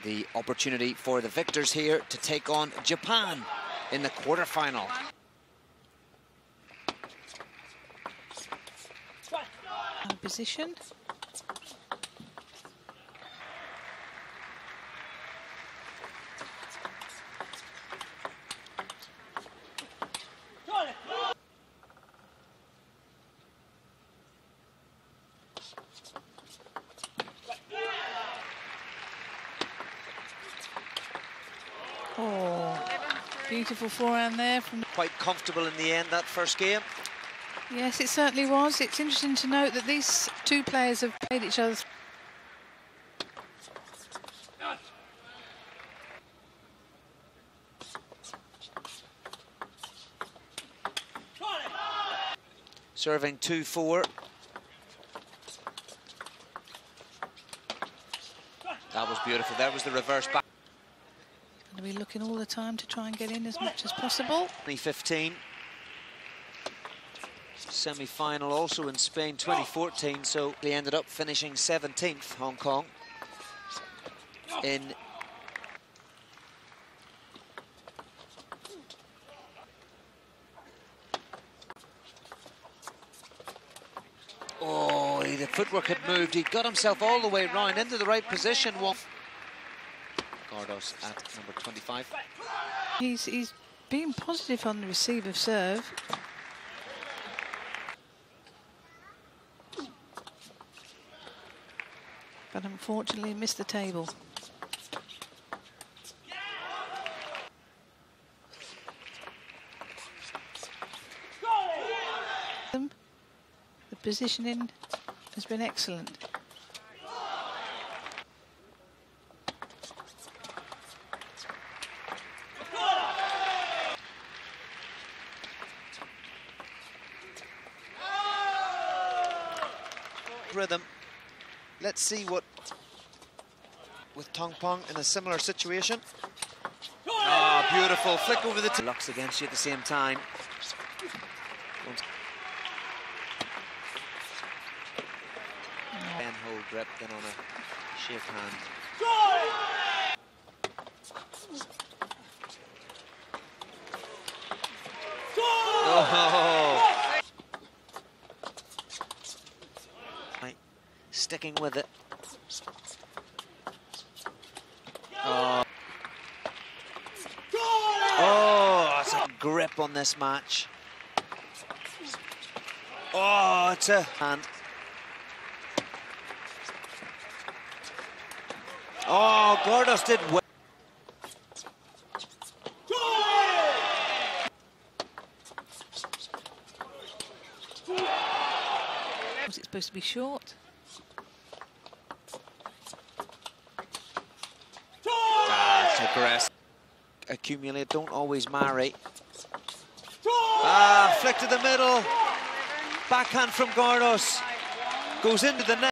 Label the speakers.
Speaker 1: The opportunity for the victors here to take on Japan in the quarterfinal.
Speaker 2: Position. Oh, beautiful forehand there.
Speaker 1: Quite comfortable in the end, that first game.
Speaker 2: Yes, it certainly was. It's interesting to note that these two players have played each other.
Speaker 1: Serving 2-4. That was beautiful. There was the reverse back.
Speaker 2: Going to be looking all the time to try and get in as much as possible.
Speaker 1: 2015. Semi-final also in Spain 2014, so they ended up finishing 17th, Hong Kong, in oh, the footwork had moved. He got himself all the way round into the right position. Gardos at number 25.
Speaker 2: He's being positive on the receive of serve. But unfortunately missed the table. The positioning has been excellent.
Speaker 1: Rhythm. Let's see what with Tong Pong in a similar situation. Ah, oh, beautiful flick over the Lux against you at the same time. And hold grip, then on a shake hand. Oh. Right. Sticking with it. Oh. Oh, it's a grip on this match. Oh, it's a hand. Oh, Gardos did well.
Speaker 2: Was it supposed to be short?
Speaker 1: It's aggressive. Accumulate, don't always marry. Ah, flick to the middle. Backhand from Gardos. Goes into the net.